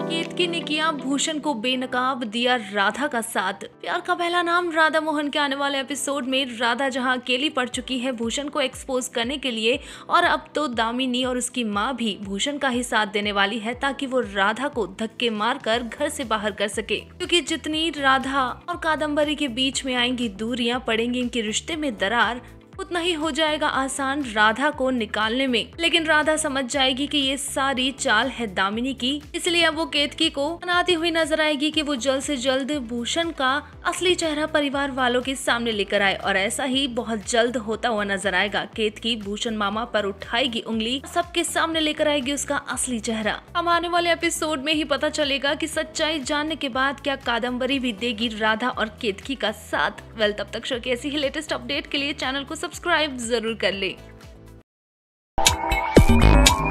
केतकी ने किया भूषण को बेनकाब, दिया राधा का साथ। प्यार का पहला नाम राधा मोहन के आने वाले एपिसोड में राधा जहां अकेली पड़ चुकी है भूषण को एक्सपोज करने के लिए, और अब तो दामिनी और उसकी माँ भी भूषण का ही साथ देने वाली है ताकि वो राधा को धक्के मारकर घर से बाहर कर सके। क्योंकि जितनी राधा और कादम्बरी के बीच में आएंगी दूरियां, पड़ेंगी इनके रिश्ते में दरार, उतना ही हो जाएगा आसान राधा को निकालने में। लेकिन राधा समझ जाएगी कि ये सारी चाल है दामिनी की, इसलिए अब वो केतकी को मनाती हुई नजर आएगी कि वो जल्द से जल्द भूषण का असली चेहरा परिवार वालों के सामने लेकर आए। और ऐसा ही बहुत जल्द होता हुआ नजर आएगा। केतकी भूषण मामा पर उठाएगी उंगली, सबके सामने लेकर आएगी उसका असली चेहरा। अब आने वाले एपिसोड में ही पता चलेगा कि सच्चाई जानने के बाद क्या कादम्बरी भी देगी राधा और केतकी का साथ। वेल, तब तक शो की ऐसी ही लेटेस्ट अपडेट के लिए चैनल को सब्सक्राइब जरूर कर ले।